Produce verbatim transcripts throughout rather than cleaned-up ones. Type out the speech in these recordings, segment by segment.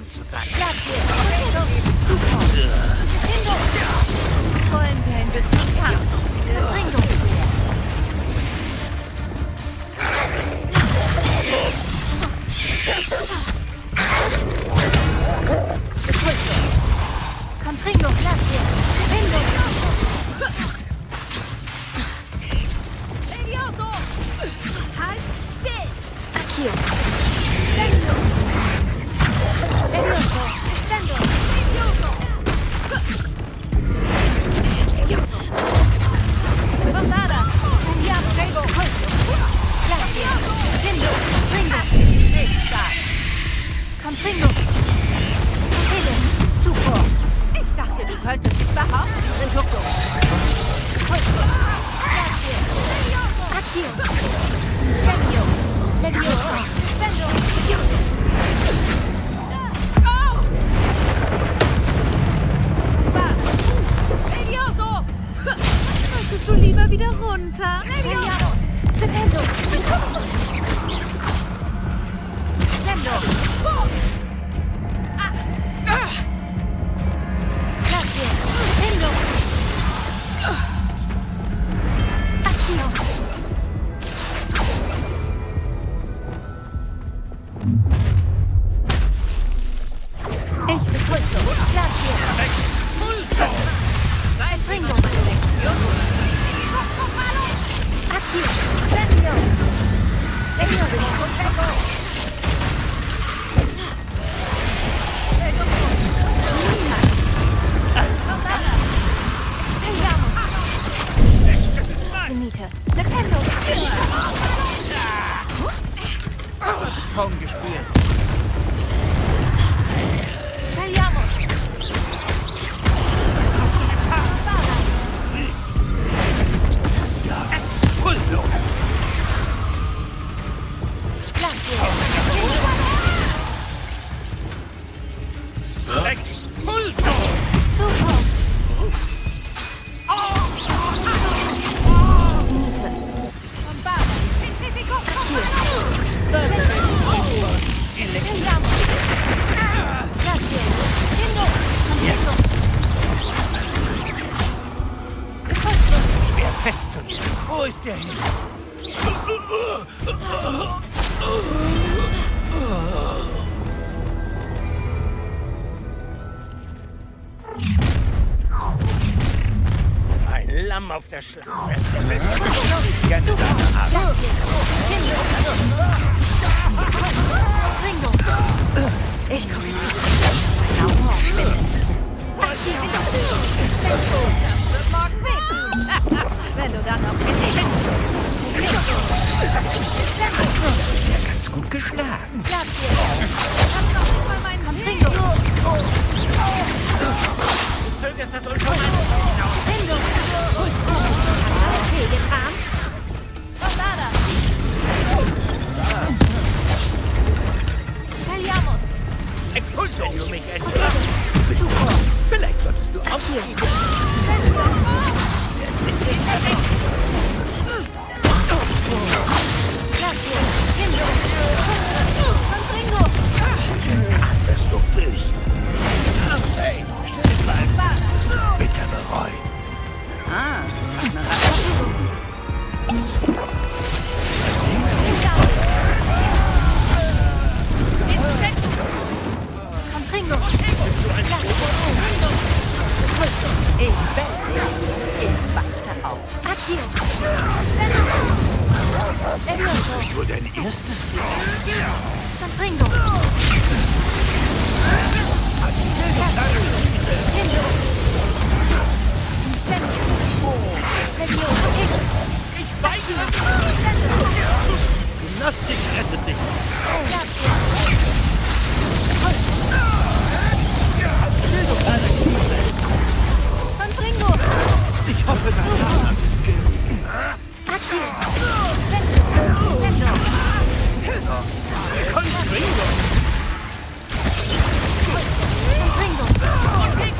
Mann zu sein. Wollen wir ein bisschen Kampf? Ringo. Komm, Ringo, Platz jetzt. Ringo. Levioso! Halt still! Akio. Sendo. Levioso. Sendo. Levioso. Levioso. Bombada. Andiamo, Ringo. Grazie. Ringo. Ringo. Nicht da. Komm, Ringo. Rede. Stupor. Ich dachte, du könntest dich behaupten. Ringo. Grazie. Akio. Sendo. Levioso. Sendo. Levioso. Oh! Levioso! Möchtest du lieber wieder runter? Levioso! Rependo! Sendo! Grazie! Sendo! Akio! Ich begrüße. Grazie. Expulso. Sein Ringo, meine Lektion. Akio. Sendo. Levioso. Finite. Rependo. Kaum gespielt. Saliamos. Expulso. Grazie. Expulso. Stupor. Schwer festzunehmen. Wo ist der hin? Ein Lamm auf der Schlacht. Ich gerne deine Art. Ringo. Ich komme zu dir. Mein Augen schwindet. Das mag wehtun. Wenn du dann auch mit Das ist ja ganz gut geschlagen. Grazie. Hab noch nicht mal meinen Ringo. Du zögerst das Ulkommando. Ringo. Hat das viel getan? Bombada. Saliamos. Expulso. Wenn du mich entdeckst. Vielleicht solltest du aufgeben. Grazie. Ringo. Und Ringo. Ach, wirst du böse. Hey, still bleiben. Das wirst du bitter bereuen. Ah. Komm, Ringo. Ich werde. Ich wachse auf. Akio. Levioso. Nur dein erstes Komm, Ringo. Ringo. Sendo. Levioso. Ich weigere. Sendo. Gymnastik rettet dich. Grazie. Und Ringo. Ich hoffe, dein Name ist gering. Akio. Sendo. Sendo. Komm, Ringo. Und Ringo.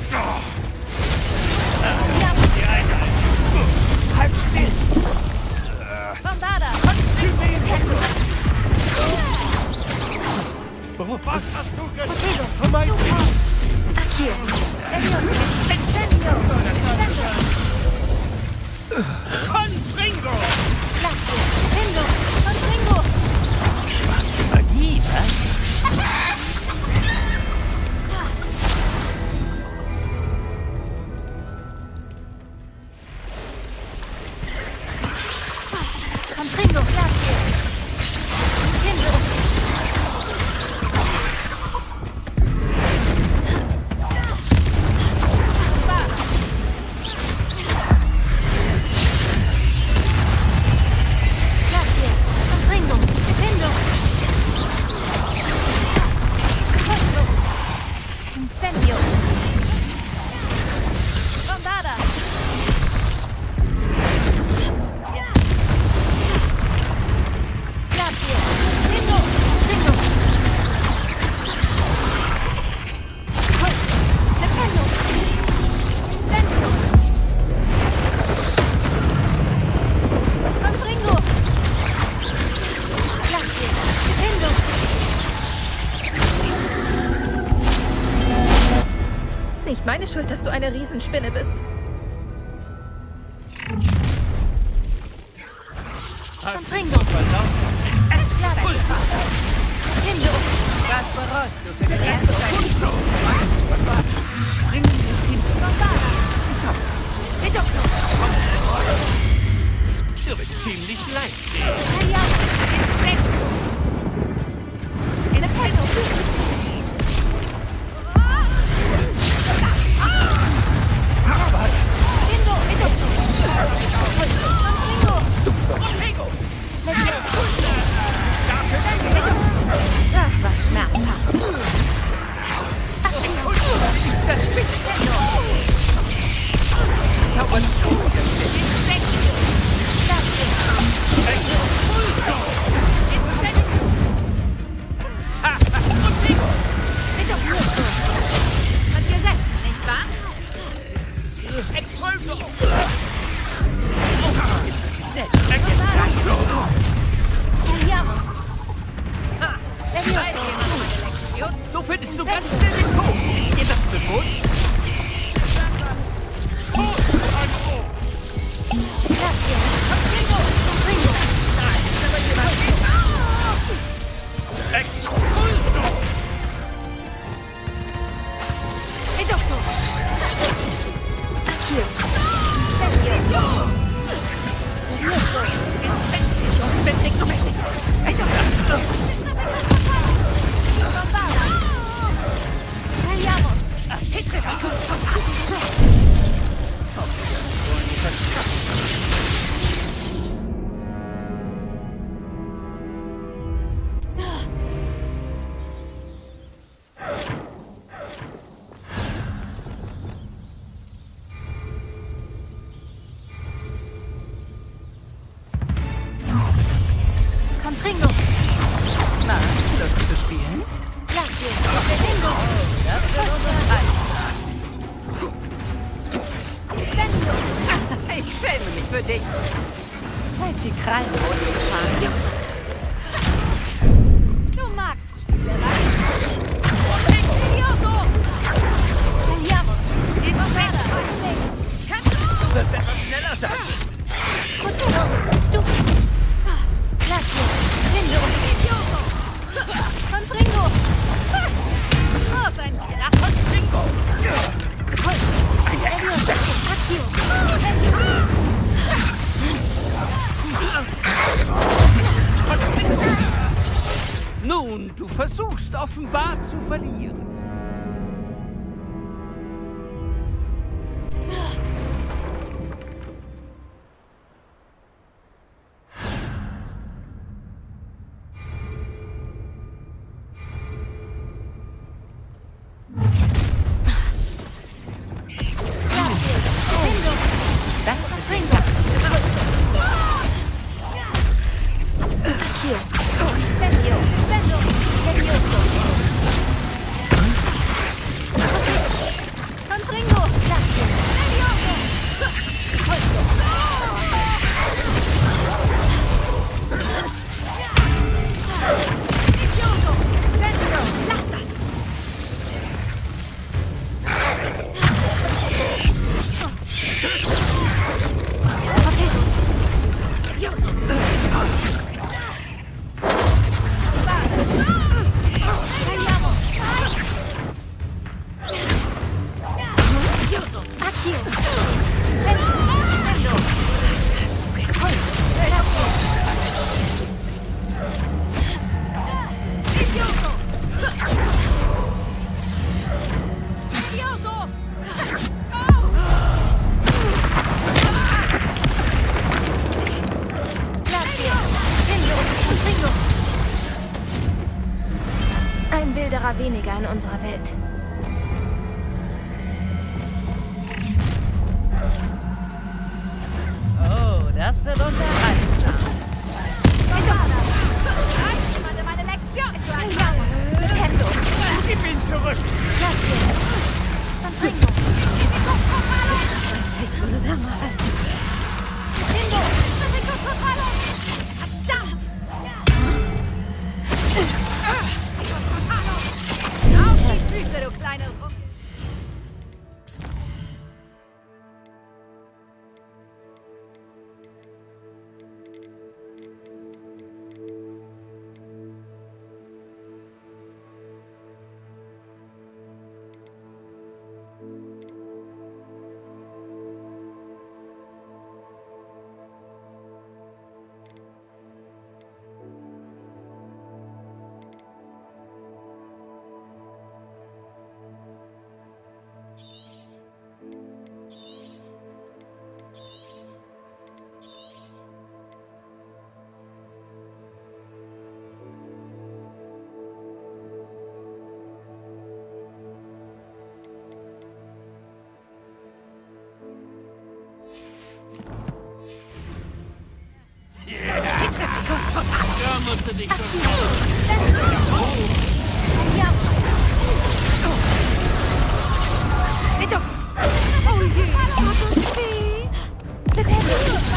Halt still. Bombada. Was hast du getan? vermeiden. Accio. Levioso. Incendio. Incendio. Confringo! Glacius. Pindo. Confringo. Schwarze Magie, was? Confringo. Glacius. Pindo. Glacius. Confringo. Pindo. Coiso. Incendio. Bombada. Glacius. Pindo. Pindo. Coiso. Defendo. Incendio. Confringo. Glacius. Pindo. Nicht meine Schuld, dass du eine Riesenspinne bist. Confringo. Glacius. Pindo. Das bereust du für den ersten Bring mich hin. Bombada. Ridocchio. Du bist ziemlich leicht. Tagliamo. Incendio. Defendo. Pindo. Ridocchio. Confringo. Levioso. Das war schmerzhaft. Zaubern du. Und gesetzt, nicht wahr? Tagliamos. Levioso. So findest du ganz schnell den Tod. Ist dir das bewusst? Glacius. Confringo. Confringo. Ridocchio. Accio. Incendio. Levioso. Ich bin nicht so mächtig. Bombada. Tagliamos. Confringo. Na, Lust zu spielen? Glacius. Defendo. Incendio. Ich schäme mich für dich. Zeit, die Krallen auszufahren. Du magst Spielerei. Levioso. Tagliamos. Bombada. Du wirst etwas schneller sein. Cotello. Stupi. Glacius. Pindo. Confringo. Oh, sein Lachen. Confringo. Levioso. Accio. Incendio. Nun, du versuchst offenbar zu verlieren. Gefahr weniger in unserer Welt. Oh, das wird unterhaltsam. Meine Lektion! Nintendo! Gib ihn zurück! Grazie! Sanfringo! Jetzt wurde der mal. Nintendo! Verdammt! Auf die Füße, du kleine Rumpel! Da musst du dich schon... Oh je! Nintendo!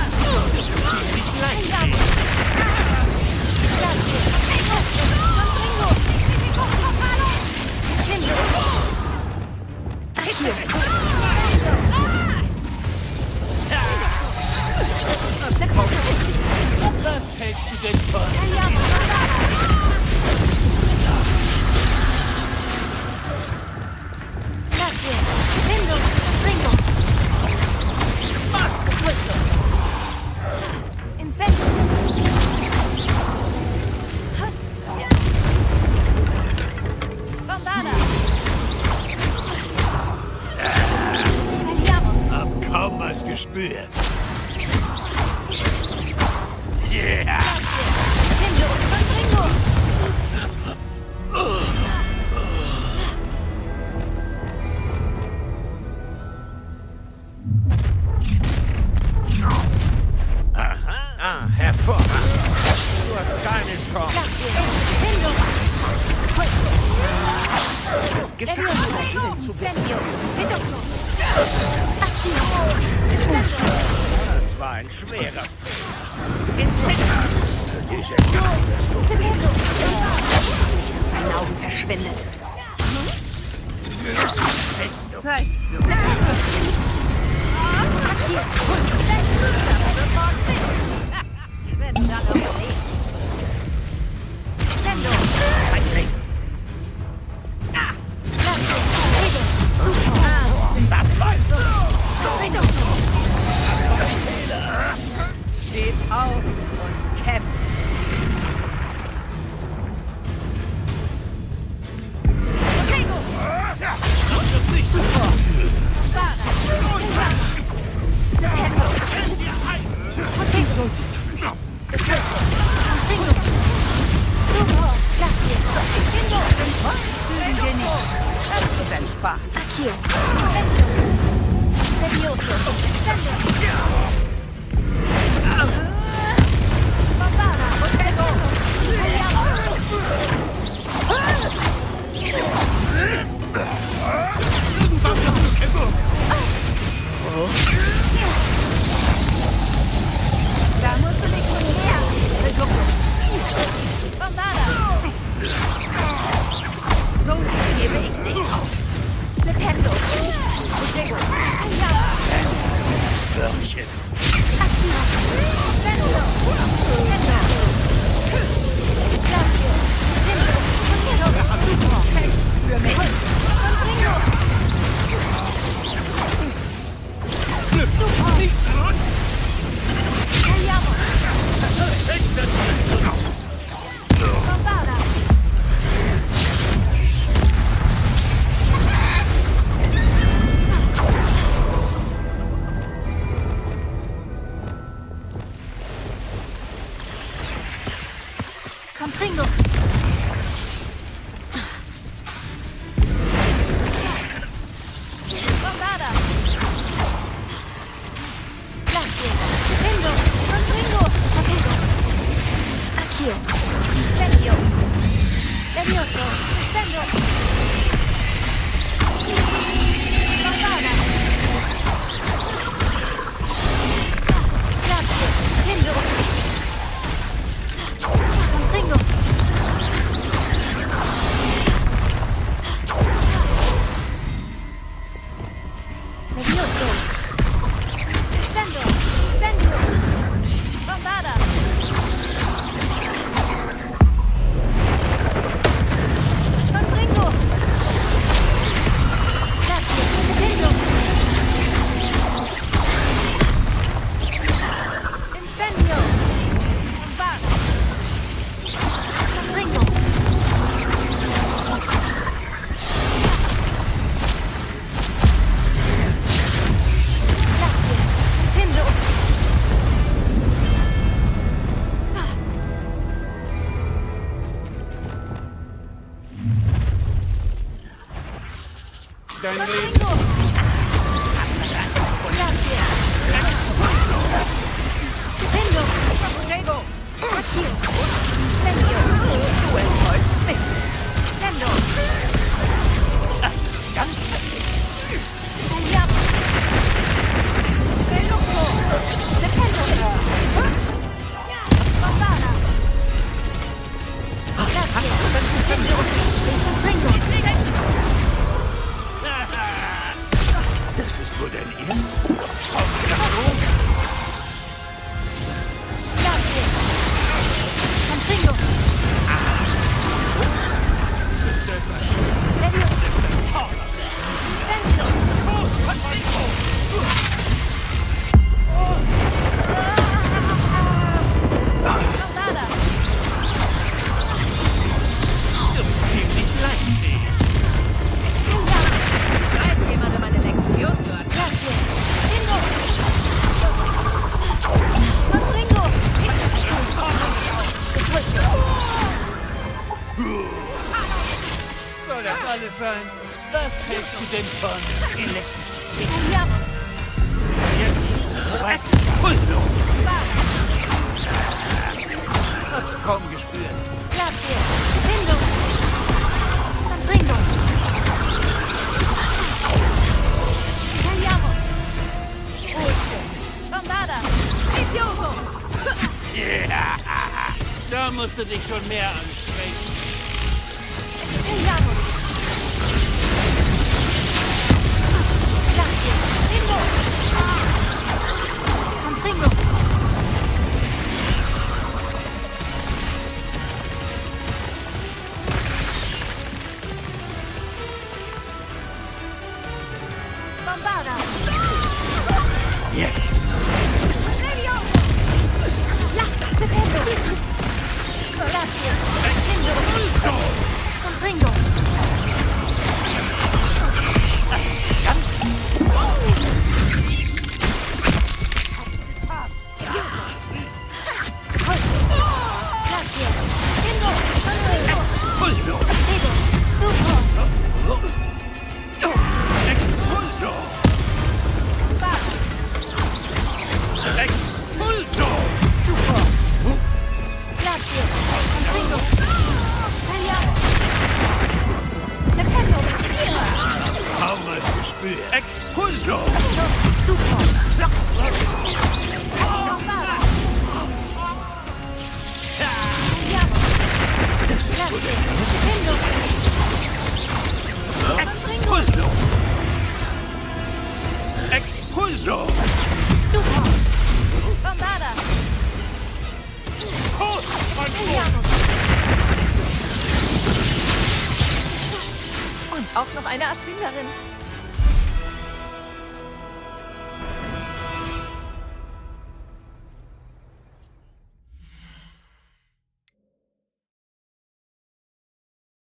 Was hältst du denn von? Hab kaum was gespürt. Yeah! Ah, hervorragend. Du hast keine Chance. Das war ein schwerer. Für diese Gang wirst du Dein Auge verschwindet. Zeit. Wir werden dann überleben. Sendo! Das war's. Steht auf und kämpft. Spaß. Akio! Levioso! Sendo! Barbara! Potato! Da musst du nicht von her. Barbara! So gebe ich dich auf. Nintendo! Potato! Würmchen. Akio! Sendo! Sendo! Grazie! Sendo! Potato! Für mich. Nichts an! Tagliamo! Barbara! Confringo! dein Leben. Bingo! Grazie! Bingo! Diego! Accio! Sendo! Du enttäuschst mich. Sendo! Ganz Tagliamo! Dependo! Bombara! Grazie! Bingo! Das ist wohl dein erster. Grazie! Bingo! Serio! Sendo! Bombara! Du bist ziemlich leichtfähig. Bleibt jemandem eine Lektion zu erteilen. Grazie! Bingo! Bingo! Repulso! Soll das alles sein? Was hältst du denn von Elektrizität? Tagliamos! Expulso! Hab's kaum gespürt. Grazie! Bingo! Bingo! Tagliamos! Bombada! Idioto! Yeah. Da musst du dich schon mehr anstrengen. Tagliamos! Grazie! Bingo! Bingo! Bombada! Jetzt. Lascia! Secondo! Grazie! Bingo! Bingo! Grazie! Bingo! Expulso! Bingo! Stupro! Expulso! Expulso! Stupro! Grazie! Bingo! Tagliamo! Dependo! Kaum was gespürt. Expulso! Stupro! Bombara! Tagliamo! Grazie! Bingo! Expulso! Expulso! Stupro! Bombara! Tagliamo! Und auch noch eine Erschwinderin.